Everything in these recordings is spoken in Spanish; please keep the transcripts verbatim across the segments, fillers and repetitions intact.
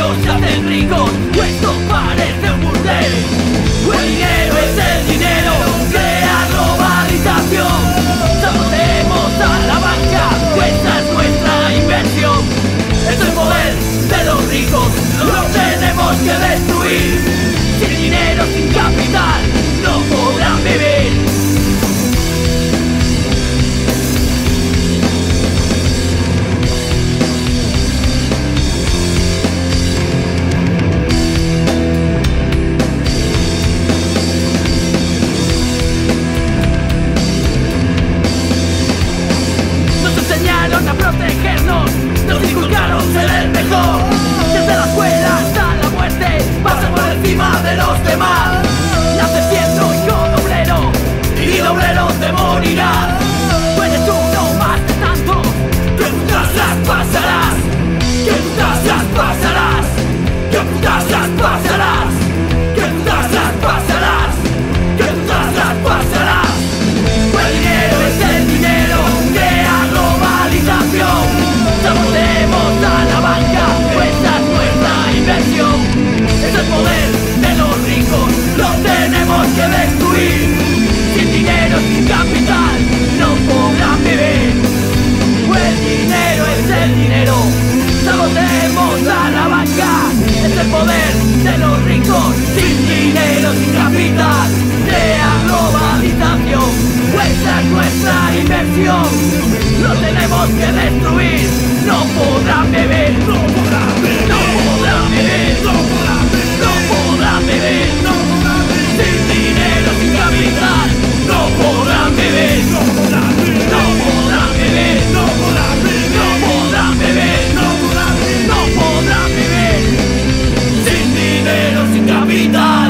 Todos se hacen ricos, esto parece un burdel. El dinero es el dinero, crea globalización. Sabotemos a la banca, esa es nuestra inversión. Es el poder de los ricos, lo tenemos que destruir. Sin dinero, sin capital, no podrán vivir. A protegernos, nos inculcaron ser el mejor. Desde la escuela hasta la muerte, pasa por encima de los demás. Nace siendo hijo de obrero, y de obrero te morirás. Tú eres uno más de tantos, que putas las pasarás. Que putas las pasarás. Que putas las pasarás. Que putas las pasarás. Que putas las pasarás. El dinero es el dinero, crea globalización. Sabotemos a la banca, esa es nuestra inversión. Es el poder de los ricos, lo tenemos que destruir. Sin dinero, sin capital, no podrán vivir. El dinero es el dinero, sabotemos a la banca. Es el poder de los ricos, sin dinero, sin capital, crea globalización. Esa es nuestra inversión, lo tenemos que destruir. No podrán vivir, no podrán vivir, no podrán vivir, no podrán vivir, no podrán vivir, no podrán vivir. Sin dinero, sin capital, no podrán vivir, no podrán vivir, no podrán vivir, no podrán vivir, no podrán vivir, no podrán vivir, no podrán vivir. Sin dinero, sin capital.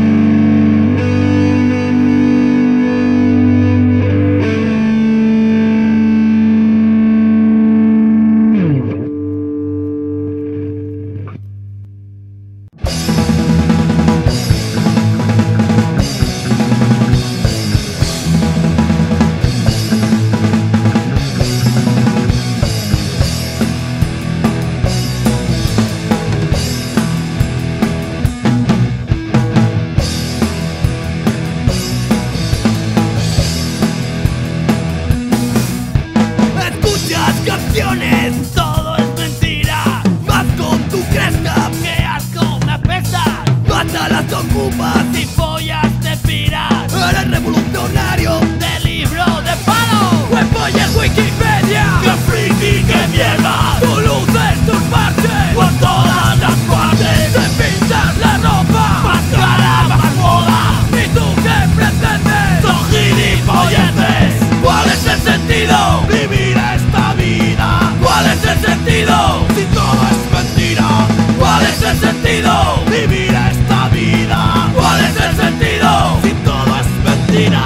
Todo es mentira, vas con tu cresta, que asco me apesta. Mata las ocupas y follas te piras. Eres revolucionario del libro de palo. Huepolla Wikipedia, que friki, que mierda. Tú luces tus parches por todas las partes. Te pintas la ropa, más cara, más moda. ¿Y tú qué pretendes? Son gilipolleces. ¿Cuál es el sentido? Vivir esta vida. ¿Cuál es el sentido? Si todo es mentira. ¿Cuál es el sentido? Vivir esta vida. ¿Cuál es el sentido? Si todo es mentira.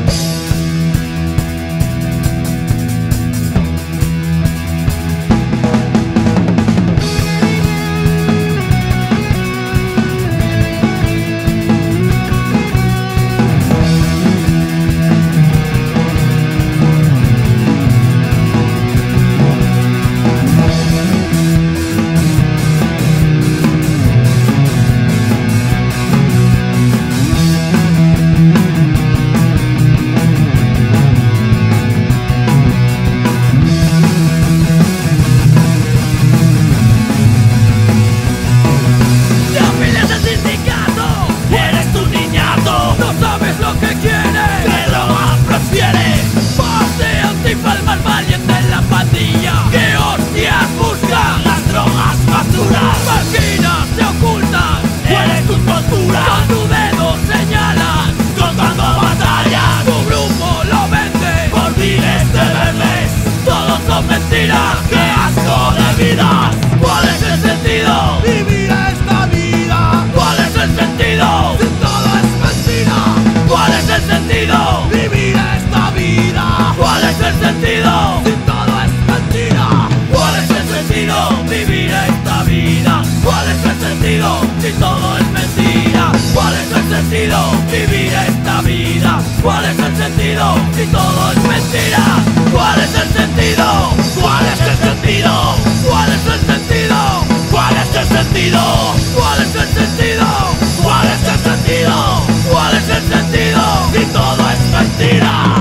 Si todo es mentira, ¿cuál es el sentido? Vivir esta vida. ¿Cuál es el sentido? Si todo es mentira, ¿cuál es el sentido? ¿Cuál es el sentido? ¿Cuál es el sentido? ¿Cuál es el sentido? sentido? ¿Cuál es el sentido? ¿Cuál es el sentido? ¿Cuál es el sentido? Si todo es mentira.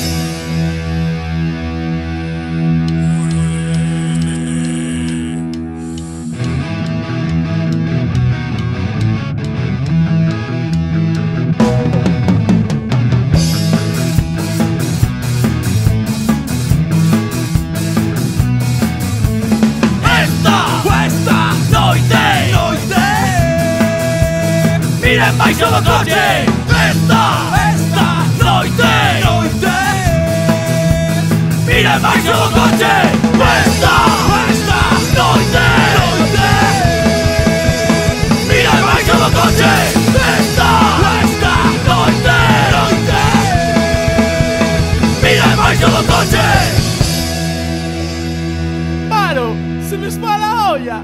Miren mai solo coche. Esta, esta noite, noite. Miren mai solo coche. Esta, esta noite, noite. Miren mai solo coche. Esta, esta noite, noite. Miren mai solo coche. Paro, se me va la olla.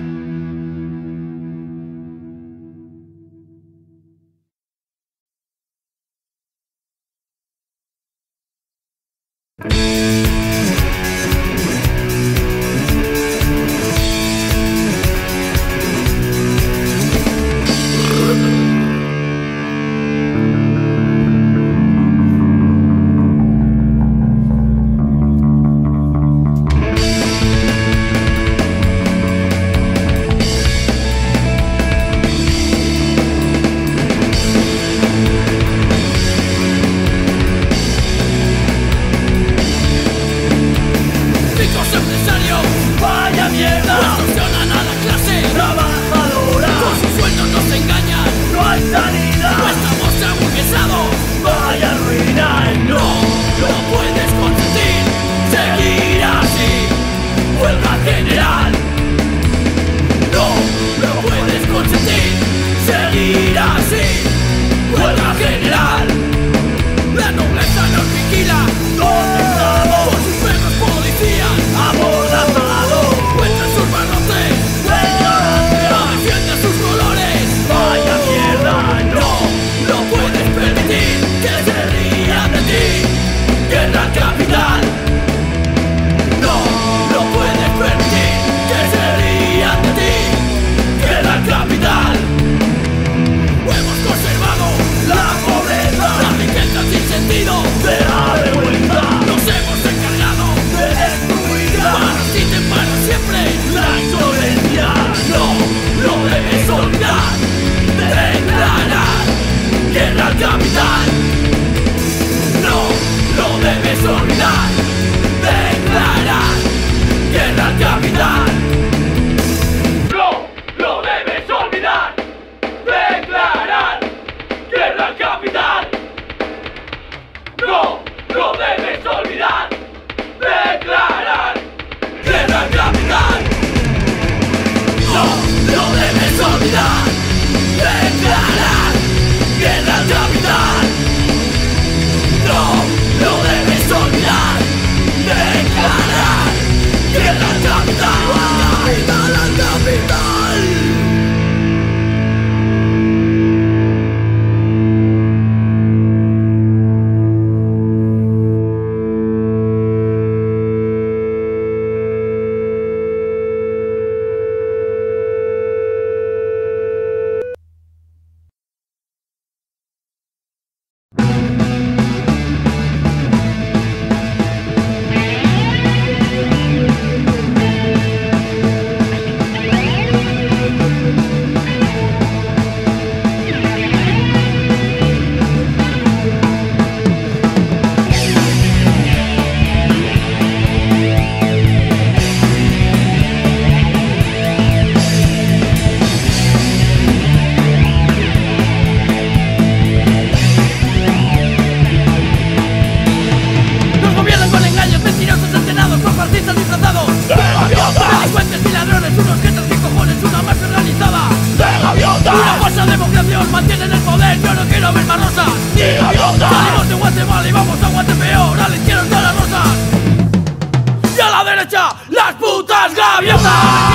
¡Las putas gaviotas!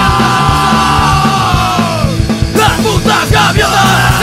¡Las putas gaviotas!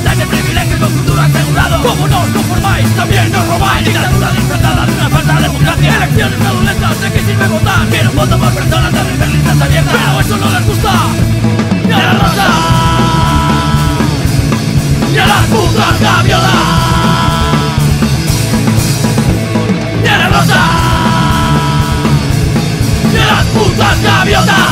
Disfrutáis de privilegios con futuro asegurado. Como no os conformáis, también nos robáis. Dictadura disfrazada de una falsa democracia. Elecciones fraudulentas, ¿de qué sirve votar? Quiero un voto por personas, también ver listas abiertas. Pero eso no les gusta ni a la raza ni a las putas gaviotas, ni a la raza ni a las putas gaviotas.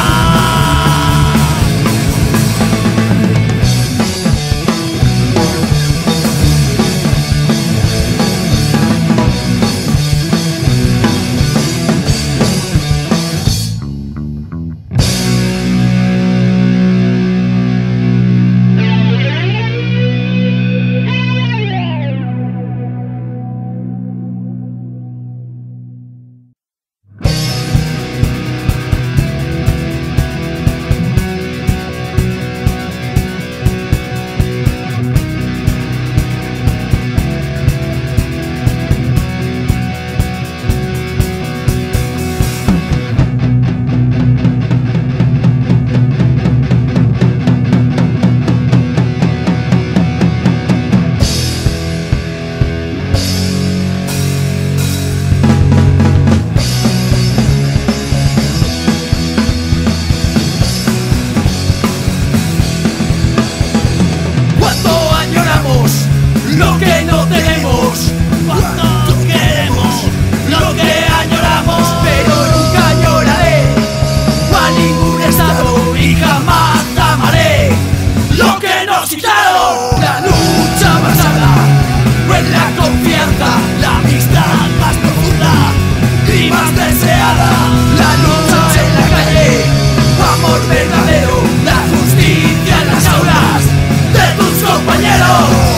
Lo que no tenemos, cuánto queremos, lo que añoramos, pero nunca añoraré a ningún estado y jamás amaré lo que nos quitaron. La lucha más sana, pues la confianza, la amistad más profunda y más deseada. La lucha en la calle, amor verdadero, la justicia en las aulas de tus compañeros.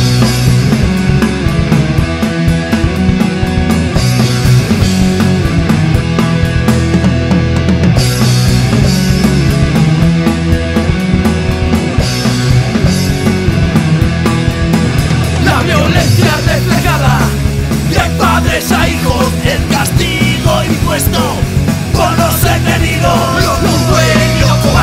A hijos, el castigo impuesto por los enemigos, los dueños.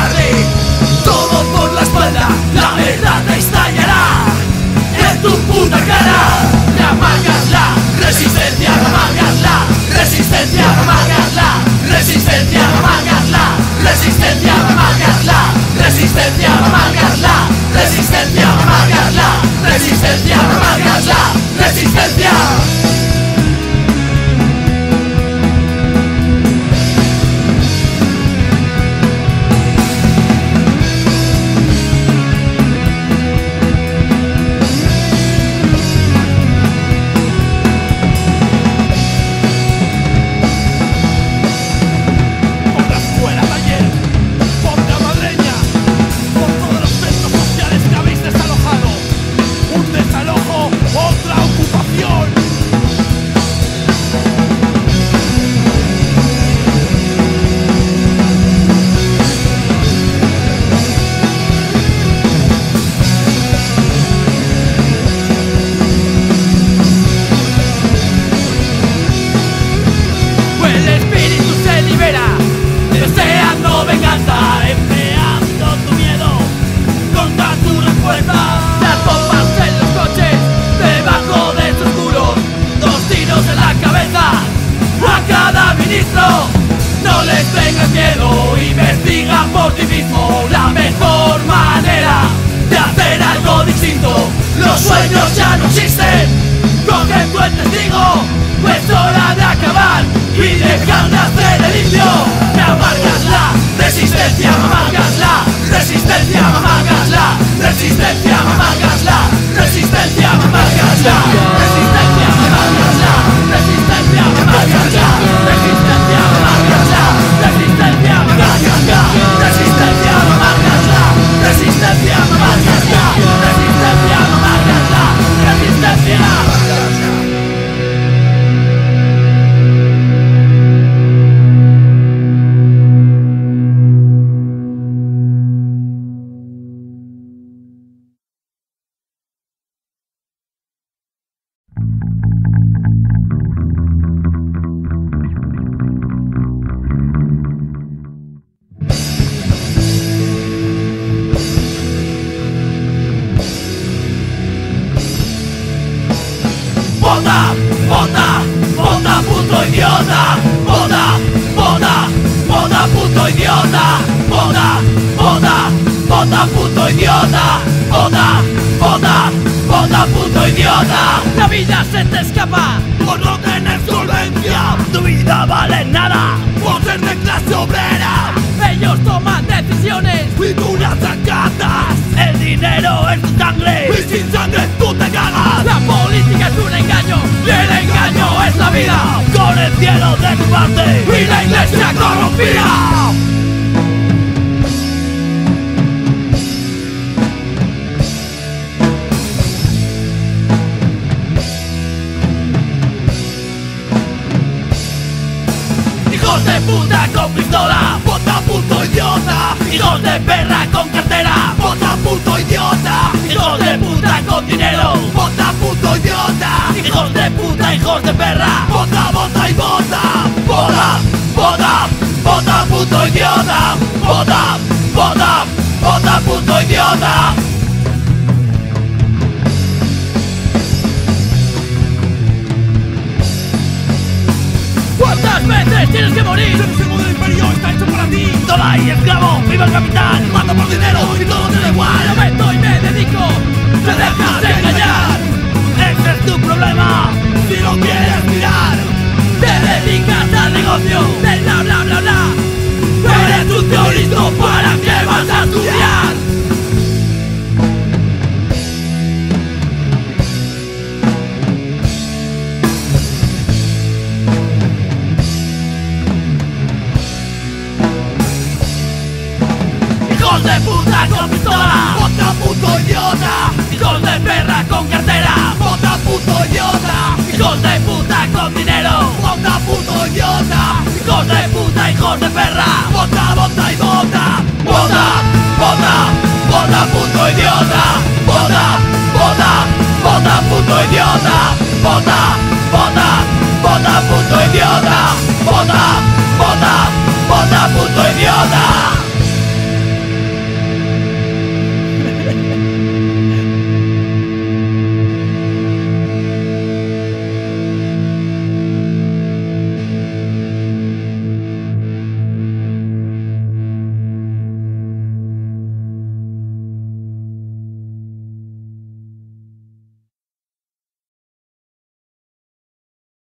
idiota. Vota, vota, vota puto idiota. Vota, vota, vota puto idiota. La vida se te escapa por no tener solvencia. Tu vida vale nada por ser de clase obrera. Ellos toman decisiones y tú las acatas. El dinero es tu sangre y sin sangre tú te cagas. La política es un engaño y el engaño es la vida. Con el cielo de tu parte y la iglesia corrompida. Hijos de puta con pistola, vota puto idiota. Hijos de perra con cartera, vota puto idiota. Hijos de puta con dinero, vota puto idiota. Hijos de puta, hijos de perra, vota, vota y vota. Vota, vota, vota puto idiota. Vota, vota, vota puto idiota. ¿Cuántas veces tienes que morir? El sistema del imperio está hecho para ti. Toda y esclavo, viva el capitán. Mata por dinero y todo te da igual. Yo meto y me dedico. Te dejas de engañar. Ese es tu problema. Si no quieres mirar, Te dedicas al negocio del bla bla bla bla. Eres un teorista, ¿para qué vas a estudiar? Hijos de puta con pistola, vota puto idiota. hijos de perra con cartera, Vota puto idiota. hijos de puta con dinero, Vota puto idiota. hijos de puta, hijos de perra. Vota, vota y vota.